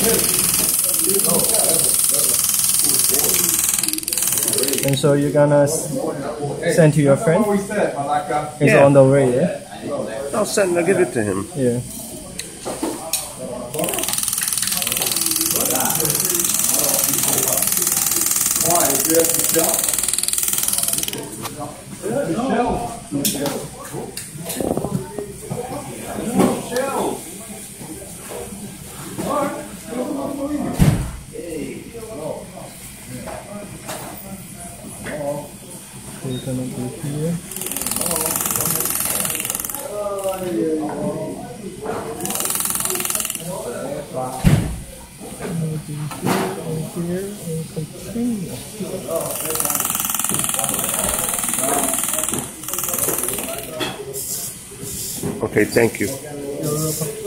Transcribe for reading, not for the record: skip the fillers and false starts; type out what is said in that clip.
And so you're gonna send to your friend? He's Yeah. on the way, yeah? I'll give it to him. Yeah. We're gonna go here. Here and continue. Okay, thank you. You're welcome.